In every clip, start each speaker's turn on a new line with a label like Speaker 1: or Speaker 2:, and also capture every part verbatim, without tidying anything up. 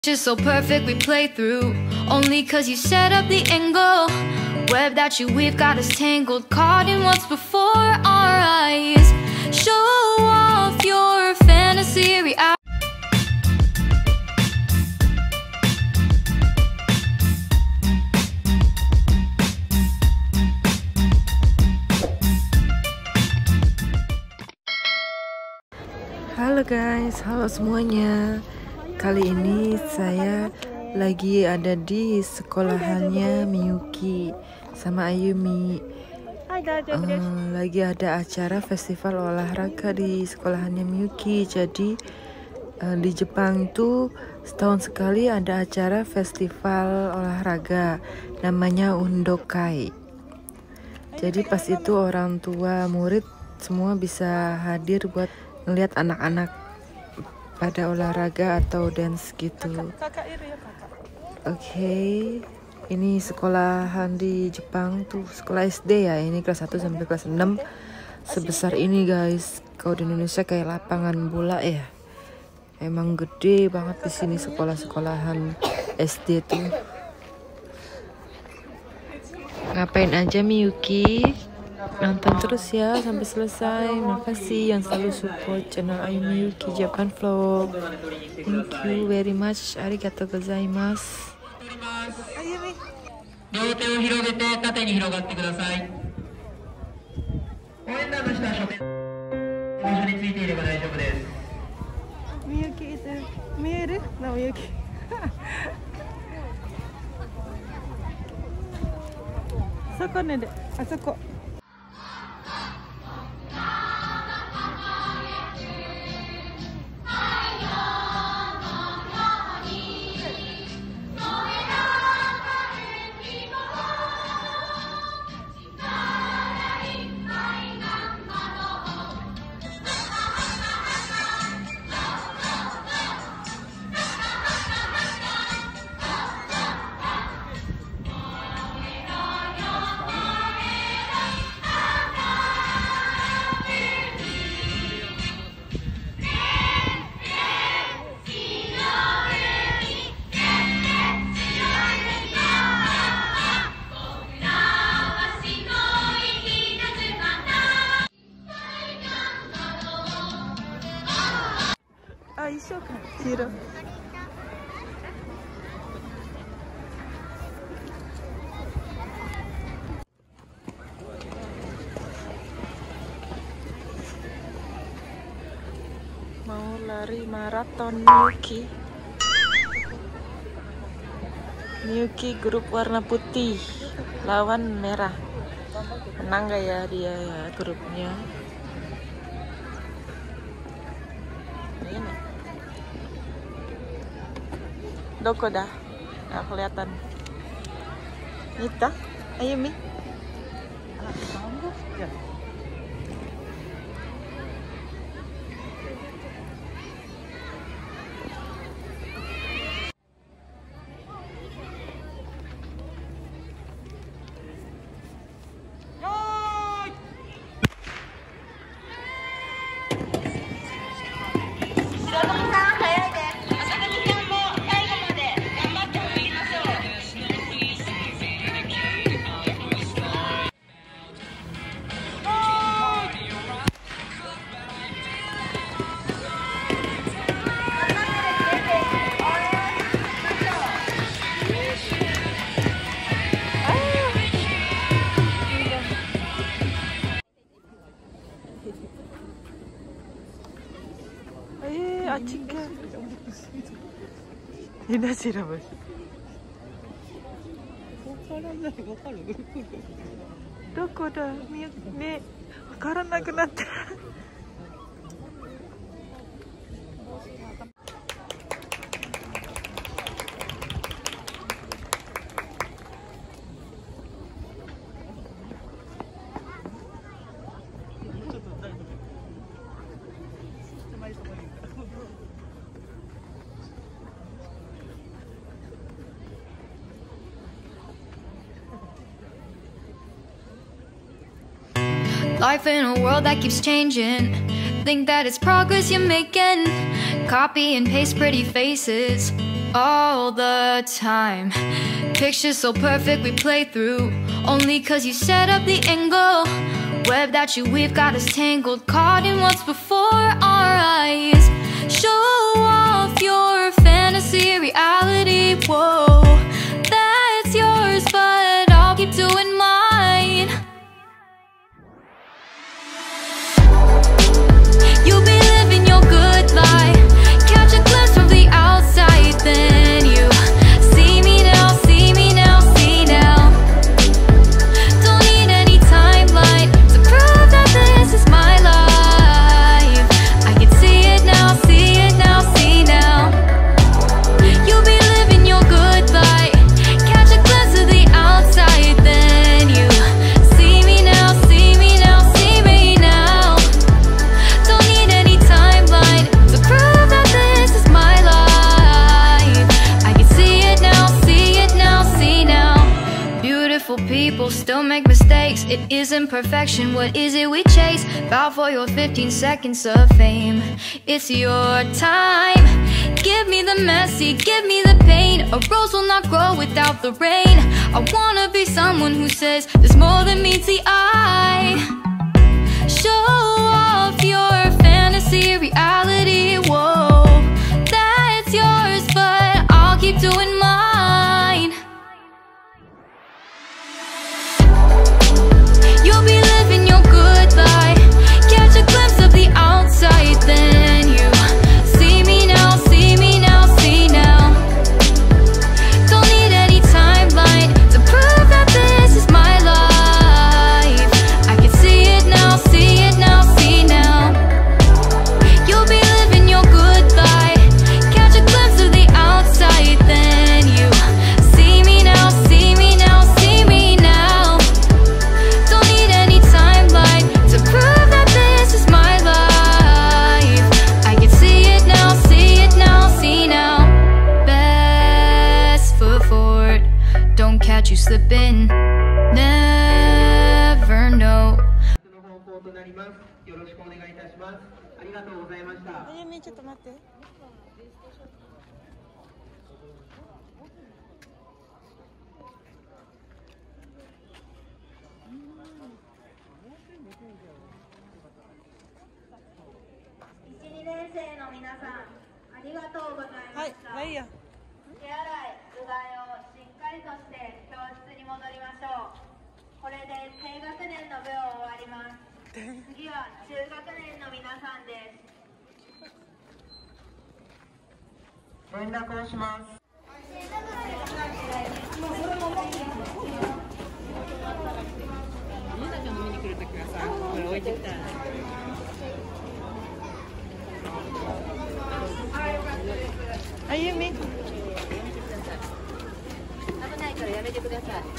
Speaker 1: Just so perfect we play through, only cause you set up the angle. Web that you weave got us tangled, caught in what's before our eyes. Show off your fantasy reality.
Speaker 2: Halo guys, halo semuanya. Kali ini saya lagi ada di sekolahannya Miyuki sama Ayumi. uh, Lagi ada acara festival olahraga di sekolahannya Miyuki. Jadi uh, di Jepang tuh setahun sekali ada acara festival olahraga namanya Undokai. Jadi pas itu orang tua murid semua bisa hadir buat ngelihat anak-anak pada olahraga atau dance gitu. Oke, okay. Ini sekolahan di Jepang tuh, sekolah S D ya. Ini kelas satu sampai kelas enam. Sebesar ini guys. Kalau di Indonesia kayak lapangan bola ya. Emang gede banget di sini sekolah-sekolahan S D tuh. Ngapain aja Miyuki? Nonton terus ya sampai selesai. Makasih yang selalu support channel Ayumi Miyuki Japan Vlog. Thank you very much. Arigatou gozaimasu. Ayumi. 両手を広げて縦に広がってください。応援団の人は書店場所についていれば大丈夫です。みゆきいてる。見える？なおみゆき。そこねで、あそこ。あ、一緒か、黄色。Mau lari maraton Miyuki. Miyuki grup warna putih lawan merah. Menang gak ya dia ya grupnya? Ini. Doko dah, nggak kelihatan. Nita, Ayumi. 아치게 이나시라마시 도코다ねわからなくなった
Speaker 1: Life in a world that keeps changing. Think that it's progress you're making. Copy and paste pretty faces. all the time. Pictures so perfect we play through, only cause you set up the angle. Web that you weave got us tangled, caught in what's before our eyes. Show off your fantasy, reality, whoa. That's yours, but I'll keep doing mine. You'll be living your good life, catch a glimpse from the outside, then you see me now, see me now, see now. Don't need any timeline to prove that this is my life. I can see it now, see it now, see now. You'll be living your good life, catch a glimpse of the outside, then you see me now, see me now, see me now. Don't need any timeline to prove that this is my life. I can see it now, see it now, see now. Beautiful people still make mistakes. It isn't perfection, what is it we chase? Bow for your fifteen seconds of fame. It's your time. Give me the messy, give me the pain. A rose will not grow without the rain. I wanna be someone who says there's more than meets the eye. Show off your fantasy, reality, whoa. That's yours, but I'll keep doing mine. You'll be living your good life, catch a glimpse of the outside, then you see me now, see me now, see now. Don't need any timeline to prove that this is my life. I can see it now, see it now, see now. You'll be living your good life, catch a glimpse of the outside, then you see me now, see me now, see me now. Don't need any timeline to prove that this is my life. I can see it now, see it now, see now. Best foot forward, don't catch you slipping. Never know.
Speaker 3: の方向となります。よろしくお願いいたします。ありがとうございました。
Speaker 2: あゆみちょっと待って。
Speaker 4: いち、にねん生の皆さん、ありがとうございました。
Speaker 2: はい、いいや。
Speaker 4: 手洗い、うがいをしっかりとして教室に戻りましょう。これで低学年の部を終わります。次は中学年の皆さんです。
Speaker 3: 連絡をします。
Speaker 2: みなちゃんの見に来るときはさ、これ置いてきたらね。あゆみ。危ないからやめてください。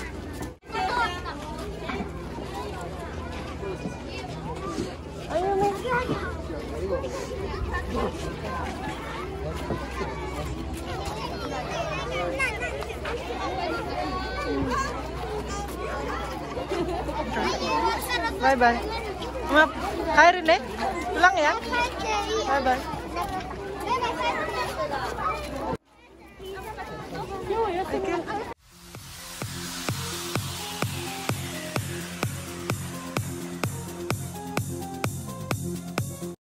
Speaker 2: あゆみ。Bye bye. Maaf, Khairin deh. Pulang ya. Bye bye. Oke.